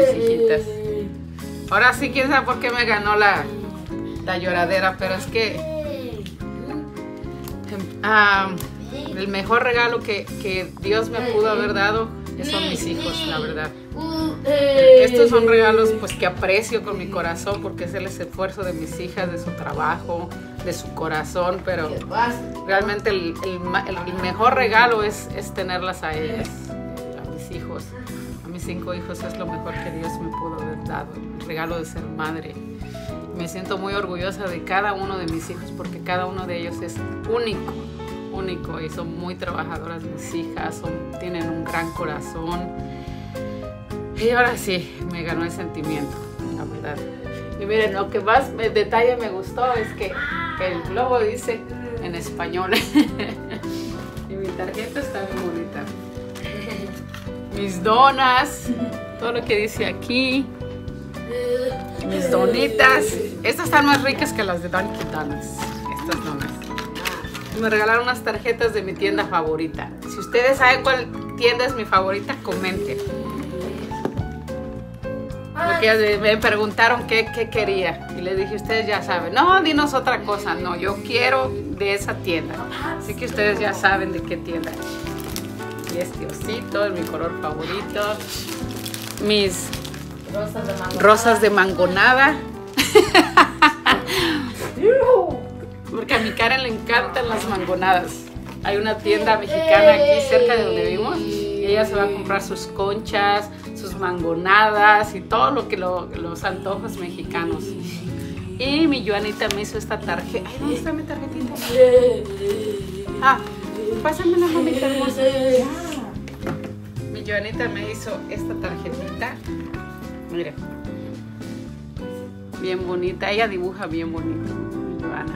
mis hijitas. Ahora sí, quién sabe por qué me ganó la lloradera, pero es que el mejor regalo que Dios me pudo haber dado son mis hijos, la verdad. Estos son regalos pues que aprecio con mi corazón porque es el esfuerzo de mis hijas, de su trabajo, de su corazón, pero realmente el mejor regalo es tenerlas a ellas, a mis hijos, a mis 5 hijos. Es lo mejor que Dios me pudo haber dado, el regalo de ser madre. Me siento muy orgullosa de cada uno de mis hijos porque cada uno de ellos es único y son muy trabajadoras mis hijas, tienen un gran corazón. Y ahora sí, me ganó el sentimiento, la verdad. Y miren, lo que más detalle me gustó es que el globo dice en español. Y mi tarjeta está muy bonita. Mis donas, todo lo que dice aquí. Mis donitas. Estas están más ricas que las de Dunkin' Donuts. Estas donas. Me regalaron unas tarjetas de mi tienda favorita. Si ustedes saben cuál tienda es mi favorita, comenten. Porque me preguntaron qué quería y le dije, ustedes ya saben. No, dinos otra cosa. No, yo quiero de esa tienda. Así que ustedes ya saben de qué tienda es. Y este osito es mi color favorito. Mis rosas de mangonada. Porque a mi Karen le encantan las mangonadas. Hay una tienda mexicana aquí cerca de donde vivimos y ella se va a comprar sus conchas, sus mangonadas y todo lo que los antojos mexicanos. Y mi Joanita me hizo esta tarjeta. Ay, ¿dónde está mi tarjetita? Pásame la mamita hermosa. Mi Joanita me hizo esta tarjetita. Mira. Bien bonita. Ella dibuja bien bonito, mi Joana.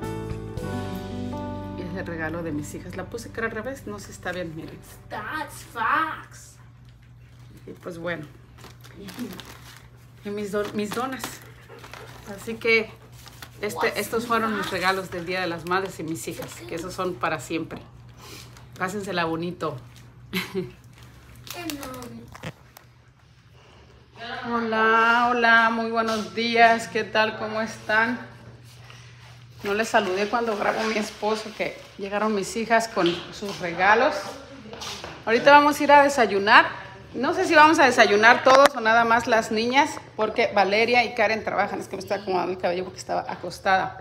Y es el regalo de mis hijas. La puse cara al revés, no sé si está bien, miren. That's facts. Y pues bueno. Y mis donas. Así que estos fueron mis regalos del Día de las Madres y mis hijas. Que esos son para siempre. Pásensela bonito. Hola, muy buenos días. ¿Qué tal? ¿Cómo están? No les saludé cuando grabó mi esposo, que llegaron mis hijas con sus regalos. Ahorita vamos a ir a desayunar. No sé si vamos a desayunar todos o nada más las niñas, porque Valeria y Karen trabajan. Es que me está acomodando el cabello porque estaba acostada.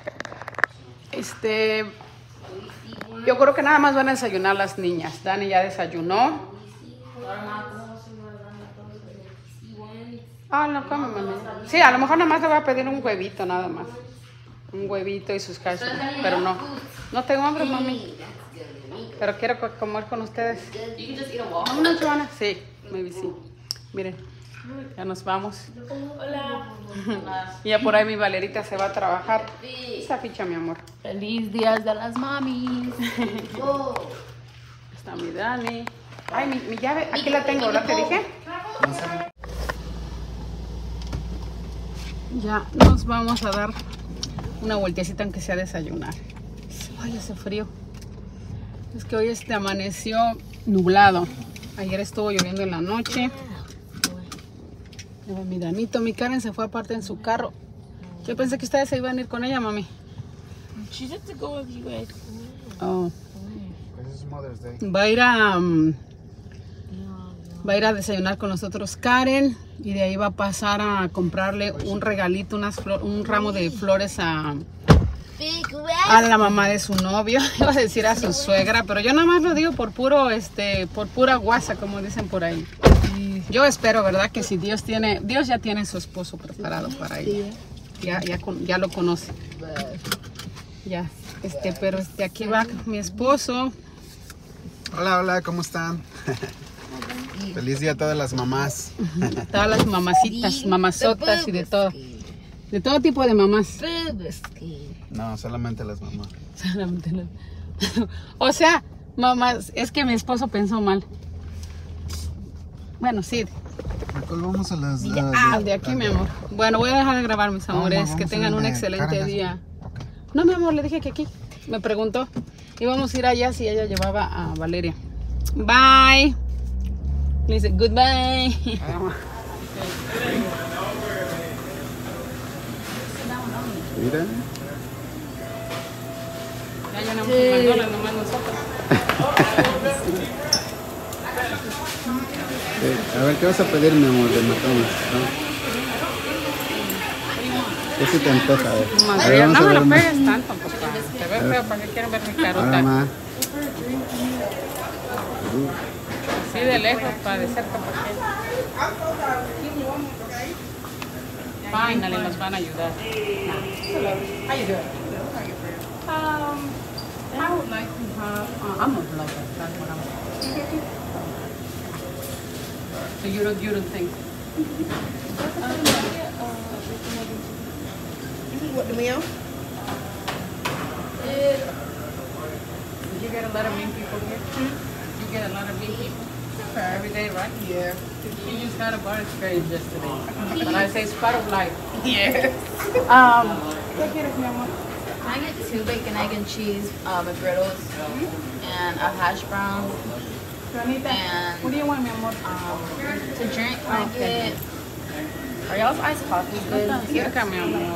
Yo creo que nada más van a desayunar las niñas. Dani ya desayunó. No come, mami. Sí, a lo mejor nada más le voy a pedir un huevito, nada más. Un huevito y sus calzos. Pero no tengo hambre, mami. Pero quiero comer con ustedes. ¿Una Joana? Sí, maybe sí. Miren, ya nos vamos. Hola. Y ya por ahí mi Valerita se va a trabajar. Esa ficha, mi amor. Feliz días de las mamis. Está mi Dani. Ay, mi llave, aquí la tengo, ¿verdad? ¿Te dije? Ya nos vamos a dar una vueltecita aunque sea desayunar. Ay, hace frío. Es que hoy amaneció nublado. Ayer estuvo lloviendo en la noche. Mi Danito, mi Karen se fue aparte en su carro. Yo pensé que ustedes se iban a ir con ella, mami. She said to go with you guys. Oh. Va a ir a desayunar con nosotros Karen y de ahí va a pasar a comprarle un regalito, un ramo de flores a la mamá de su novio. Iba a decir a su suegra, pero yo nada más lo digo por pura guasa, como dicen por ahí. Yo espero, ¿verdad? Que si Dios ya tiene su esposo preparado para ella. Ya lo conoce. Ya, pero aquí va mi esposo. Hola, ¿cómo están? Feliz día a todas las mamás. Todas las mamacitas, mamazotas y de todo. De todo tipo de mamás. No, solamente las mamás. O sea, mamás, es que mi esposo pensó mal. Bueno, sí. ¿Cuál vamos a las? De aquí, mi amor. Bueno, voy a dejar de grabar, mis amores. Que tengan un excelente día. Okay. No, mi amor, le dije que aquí. Me preguntó. Íbamos a ir allá si ella llevaba a Valeria. Bye. Le dice goodbye. Mira. Ya llenamos el McDonald's, nomás nosotros. A ver, ¿qué vas a pedir, mi amor, de McDonald's? ¿Qué se te antoja? A ver. A ver, No vamos a me ver lo una. pegues tanto, papá. Te ve feo, ¿para qué quieren ver mi Ahora carota? más. Sí, de lejos, para de cerca, ¿para qué? Finally, nos van a ayudar. How you doing? I would like to have, I'm a blogger, that's what I'm. So you don't think? What the meal? You get a lot of mean people here? You get a lot of mean people? Every day, right? Yeah. You just had a bar experience yesterday. But I say it's part of life. Yes. ¿Qué quieres, mi amor? Can I get 2 bacon, egg, and cheese McGriddles and a hash brown? Juanita, And what do you want, mi amor? to drink, can I get... Are y'all's iced coffee good? Cerca, mi amor.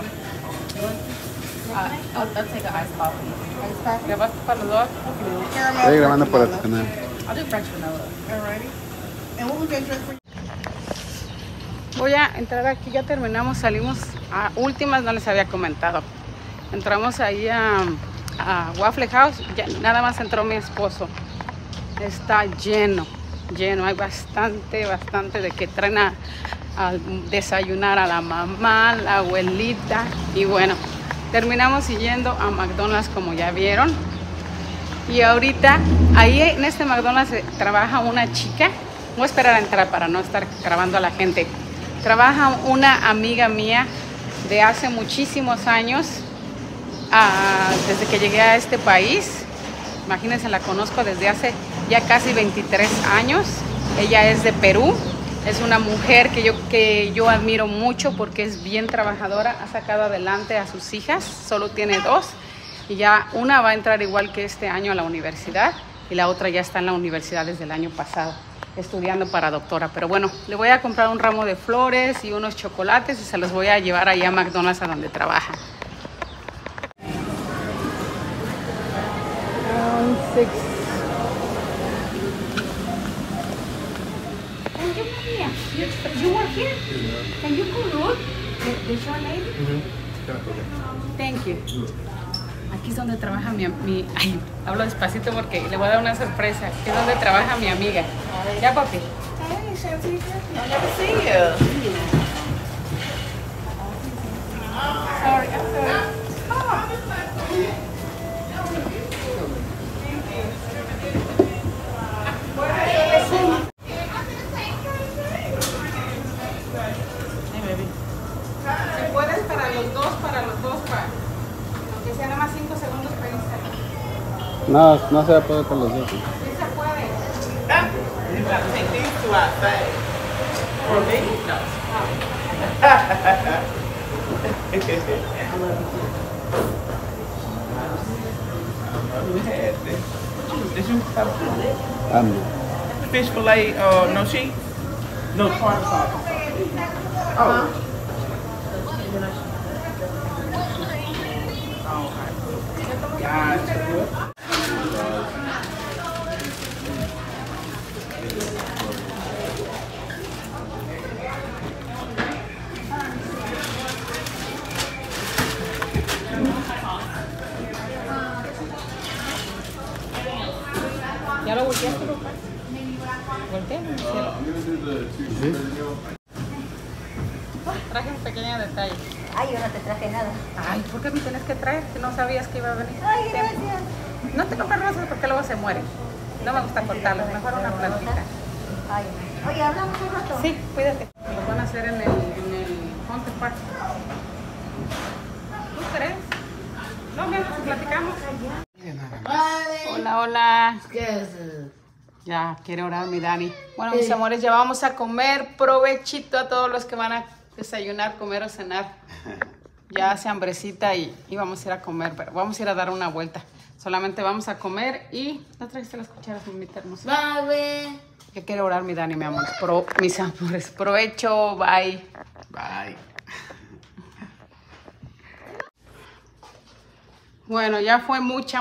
I'll take an iced coffee. ¿Grabaste para los dos? Estoy grabando por el canal. I'll do French vanilla. Alrighty. And what was that drink for you? Voy a entrar aquí, ya terminamos, salimos a últimas, no les había comentado. Entramos ahí a Waffle House, ya, nada más entró mi esposo. Está lleno, hay bastante de que traen a desayunar a la mamá, la abuelita. Y bueno, terminamos yendo a McDonald's como ya vieron. Y ahorita, ahí en este McDonald's trabaja una chica. Voy a esperar a entrar para no estar grabando a la gente. Trabaja una amiga mía de hace muchísimos años, desde que llegué a este país. Imagínense, la conozco desde hace ya casi 23 años. Ella es de Perú. Es una mujer que yo admiro mucho porque es bien trabajadora. Ha sacado adelante a sus hijas. Solo tiene 2. Y ya una va a entrar igual que este año a la universidad. Y la otra ya está en la universidad desde el año pasado, estudiando para doctora. Pero bueno, le voy a comprar un ramo de flores y unos chocolates y se los voy a llevar allá a McDonald's, a donde trabaja. You work here? Can you call Ruth? The short lady? Thank you. Aquí es donde trabaja ay, hablo despacito porque le voy a dar una sorpresa. Aquí es donde trabaja mi amiga. ¿Ya, papi? Hey, Shantika. I never see you. Sorry, I'm sorry. Si puedes para los dos, aunque sea nada más 5 segundos para Instagram. No se va a poder con los dos. Sí se puede. You got to take these two outside. For me? No. Did you have fish fillet? No cheese? No tartar sauce. Oh. Gotcha. ¿Ya lo volteaste, papá? Voltealo, traje un pequeño detalle. Ay, yo no te traje nada. Ay, ¿por qué me tienes que traer? Que no sabías que iba a venir. Ay, gracias. No te compré rosas porque luego se mueren. No me gusta cortarlas, mejor una plantita. Ay, oye, hablamos un rato. Sí, cuídate. Lo van a hacer en el Hunter Park. ¿Tú crees? No, mira, platicamos. Hola, hola. Ya, quiere orar mi Dani. Bueno, mis amores, ya vamos a comer. Provechito a todos los que van a desayunar, comer o cenar. Ya hace hambrecita y vamos a ir a comer, pero vamos a ir a dar una vuelta. Solamente vamos a comer y... ¿No trajiste las cucharas, mamita hermosa? Ya quiere orar mi Dani, mi amor. Mis amores. Provecho. Bye. Bye. Bueno, ya fue mucha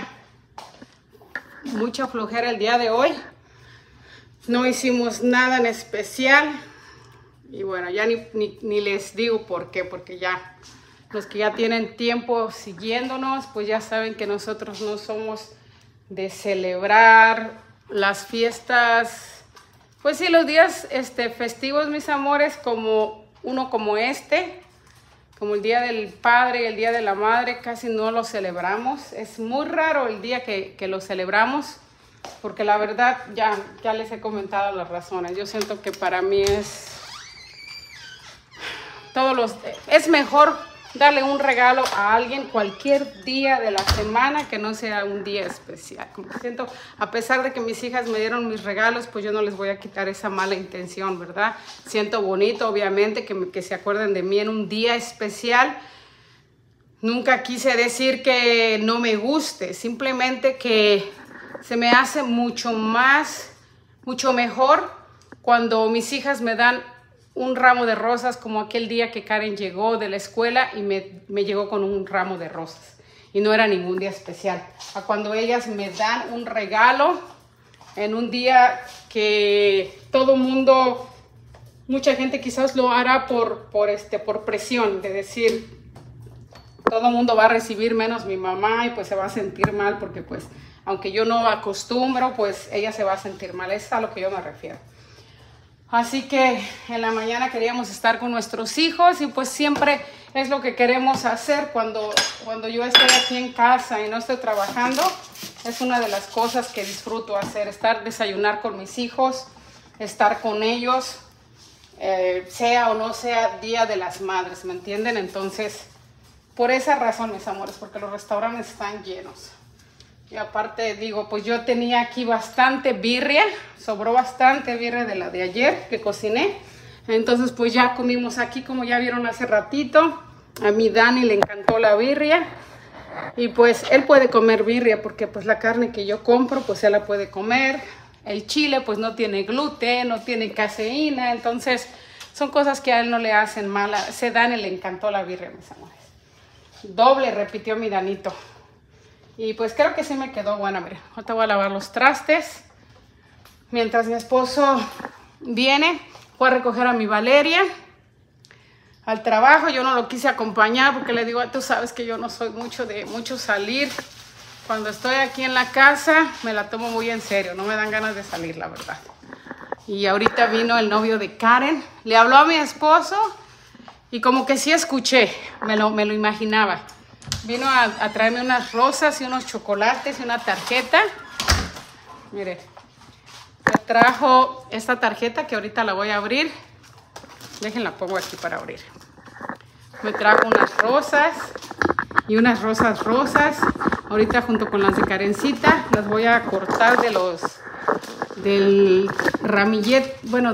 flojera el día de hoy. No hicimos nada en especial. Y bueno, ya ni les digo por qué, porque ya los que ya tienen tiempo siguiéndonos, pues ya saben que nosotros no somos de celebrar las fiestas, pues sí, los días festivos, mis amores, como como el Día del Padre y el Día de la Madre, casi no lo celebramos. Es muy raro el día que lo celebramos, porque la verdad ya les he comentado las razones. Yo siento que para mí es mejor darle un regalo a alguien cualquier día de la semana que no sea un día especial. Como siento, a pesar de que mis hijas me dieron mis regalos, pues yo no les voy a quitar esa mala intención, ¿verdad? Siento bonito, obviamente, que se acuerden de mí en un día especial. Nunca quise decir que no me guste, simplemente que se me hace mucho mejor cuando mis hijas me dan un ramo de rosas, como aquel día que Karen llegó de la escuela y me llegó con un ramo de rosas. Y no era ningún día especial. A cuando ellas me dan un regalo en un día que todo mundo, mucha gente quizás lo hará por presión, de decir, todo mundo va a recibir menos mi mamá y pues se va a sentir mal porque pues, aunque yo no acostumbro, pues ella se va a sentir mal. Es a lo que yo me refiero. Así que en la mañana queríamos estar con nuestros hijos y pues siempre es lo que queremos hacer cuando yo estoy aquí en casa y no estoy trabajando. Es una de las cosas que disfruto hacer, desayunar con mis hijos, estar con ellos, sea o no sea Día de las Madres, ¿me entienden? Entonces, por esa razón, mis amores, porque los restaurantes están llenos. Y aparte digo, pues yo tenía aquí bastante birria, sobró bastante birria de la de ayer que cociné. Entonces pues ya comimos aquí, como ya vieron hace ratito. A mi Dani le encantó la birria. Y pues él puede comer birria porque pues la carne que yo compro pues él la puede comer. El chile pues no tiene gluten, no tiene caseína. Entonces son cosas que a él no le hacen mal. A ese Dani le encantó la birria, mis amores. Doble, repitió mi Danito. Y pues creo que sí me quedó buena. Miren, ahorita voy a lavar los trastes. Mientras mi esposo viene, voy a recoger a mi Valeria al trabajo. Yo no lo quise acompañar porque le digo, tú sabes que yo no soy mucho salir. Cuando estoy aquí en la casa me la tomo muy en serio. No me dan ganas de salir, la verdad. Y ahorita vino el novio de Karen. Le habló a mi esposo y como que sí escuché. Me lo imaginaba. Vino a traerme unas rosas y unos chocolates y una tarjeta. Mire, me trajo esta tarjeta que ahorita la voy a abrir. Déjenla, pongo aquí para abrir. Me trajo unas rosas y unas rosas. Ahorita junto con las de Karencita las voy a cortar del ramillet. Bueno,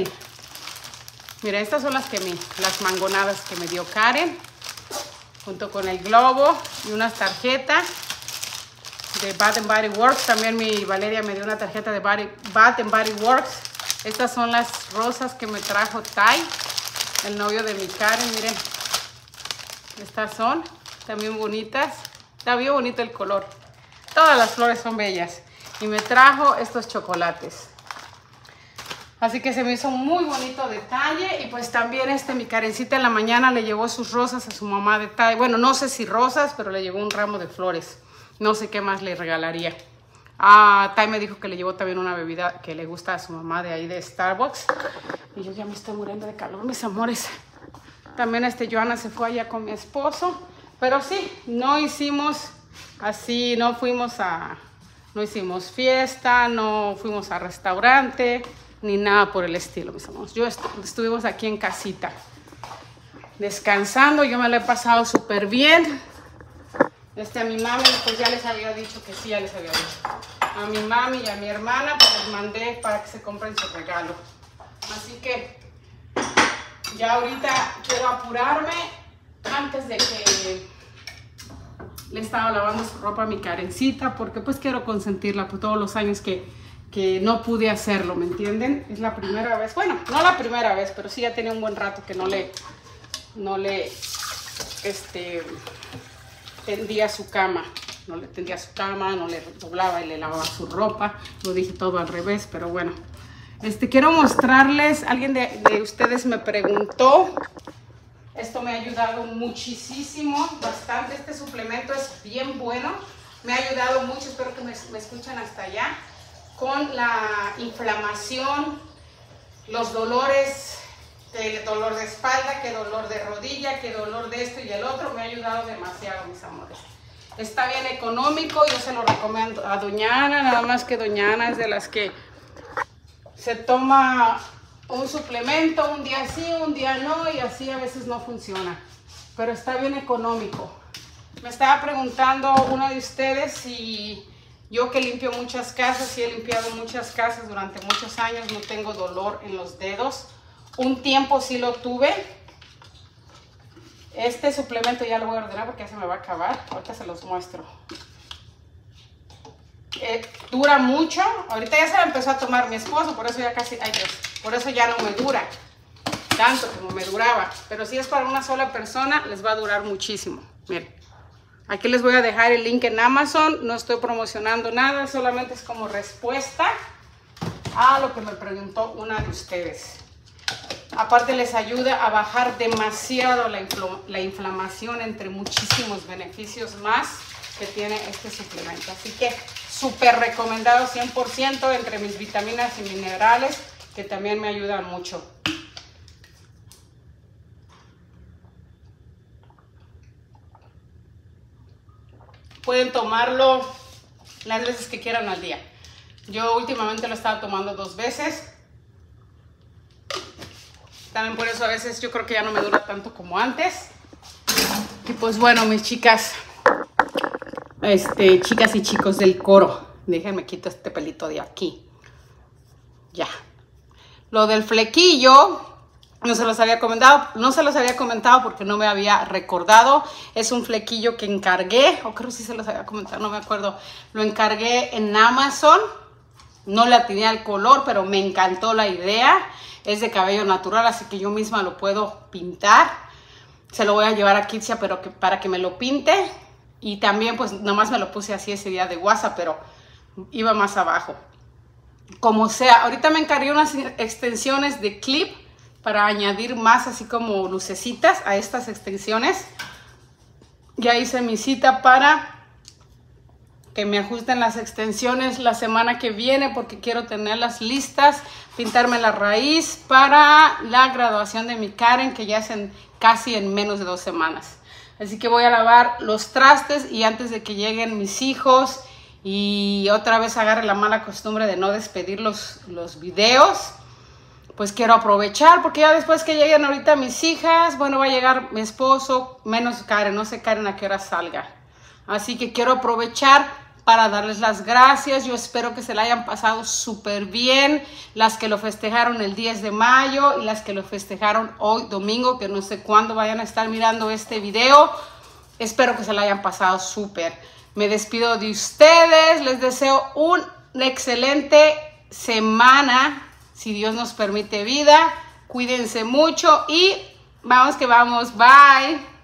mira, estas son las mangonadas que me dio Karen. Junto con el globo y unas tarjetas de Bath & Body Works. También mi Valeria me dio una tarjeta de Bath & Body Works. Estas son las rosas que me trajo Ty, el novio de mi Karen. Miren, estas son también bonitas. Está bien bonito el color. Todas las flores son bellas. Y me trajo estos chocolates. Así que se me hizo un muy bonito detalle. Y pues también mi Karencita en la mañana le llevó sus rosas a su mamá de Ty. Bueno, no sé si rosas, pero le llevó un ramo de flores. No sé qué más le regalaría. Ty me dijo que le llevó también una bebida que le gusta a su mamá de ahí de Starbucks. Y yo ya me estoy muriendo de calor, mis amores. También Joana se fue allá con mi esposo. Pero sí, no hicimos así, no hicimos fiesta, no fuimos a restaurante, ni nada por el estilo, mis amores. Estuvimos aquí en casita, descansando. Yo me lo he pasado súper bien. A mi mami, pues ya les había dicho que sí, ya les había dicho. A mi mami y a mi hermana, pues les mandé para que se compren su regalo. Así que ya ahorita quiero apurarme antes de que le estaba lavando su ropa a mi Karencita, porque pues quiero consentirla por todos los años que que no pude hacerlo, ¿me entienden? Es la primera vez, bueno, no la primera vez, pero sí ya tenía un buen rato que no le tendía su cama. No le tendía su cama, no le doblaba y le lavaba su ropa. Lo dije todo al revés, pero bueno. Quiero mostrarles, alguien de ustedes me preguntó. Esto me ha ayudado muchísimo, bastante. Este suplemento es bien bueno. Me ha ayudado mucho, espero que me escuchen hasta allá. Con la inflamación, los dolores, que dolor de espalda, que dolor de rodilla, que dolor de esto y el otro. Me ha ayudado demasiado, mis amores. Está bien económico, yo se lo recomiendo a Doña Ana, nada más que Doña Ana es de las que se toma un suplemento, un día sí, un día no, y así a veces no funciona. Pero está bien económico. Me estaba preguntando uno de ustedes si yo, que limpio muchas casas y he limpiado muchas casas durante muchos años, no tengo dolor en los dedos. Un tiempo sí lo tuve. Este suplemento ya lo voy a ordenar porque ya se me va a acabar. Ahorita se los muestro. Dura mucho. Ahorita ya se la empezó a tomar mi esposo, por eso ya casi, ay Dios, por eso ya no me dura tanto como me duraba. Pero si es para una sola persona, les va a durar muchísimo. Miren, aquí les voy a dejar el link en Amazon. No estoy promocionando nada, solamente es como respuesta a lo que me preguntó una de ustedes. Aparte les ayuda a bajar demasiado la inflamación, entre muchísimos beneficios más que tiene este suplemento. Así que súper recomendado 100% entre mis vitaminas y minerales que también me ayudan mucho. Pueden tomarlo las veces que quieran al día. Yo últimamente lo estaba tomando 2 veces. También por eso a veces yo creo que ya no me dura tanto como antes. Y pues bueno, mis chicas, chicas y chicos del coro, déjenme quito este pelito de aquí. Ya. Lo del flequillo, no se los había comentado porque no me había recordado. Es un flequillo que encargué, o creo que sí se los había comentado, no me acuerdo. Lo encargué en Amazon. No le atiné al color, pero me encantó la idea. Es de cabello natural, así que yo misma lo puedo pintar. Se lo voy a llevar a Kitsia, pero para que me lo pinte. Y también, pues, nomás me lo puse así ese día de WhatsApp, pero iba más abajo. Como sea, ahorita me encargué unas extensiones de clip para añadir más, así como lucecitas a estas extensiones. Ya hice mi cita para que me ajusten las extensiones la semana que viene porque quiero tenerlas listas, pintarme la raíz para la graduación de mi Karen, que ya es casi en menos de 2 semanas. Así que voy a lavar los trastes y antes de que lleguen mis hijos y otra vez agarre la mala costumbre de no despedir los videos, pues quiero aprovechar porque ya después que lleguen ahorita mis hijas, bueno, va a llegar mi esposo, menos Karen, no sé Karen a qué hora salga. Así que quiero aprovechar para darles las gracias. Yo espero que se la hayan pasado súper bien. Las que lo festejaron el 10 de mayo y las que lo festejaron hoy domingo, que no sé cuándo vayan a estar mirando este video. Espero que se la hayan pasado súper. Me despido de ustedes. Les deseo una excelente semana. Si Dios nos permite vida. Cuídense mucho y vamos que vamos. Bye.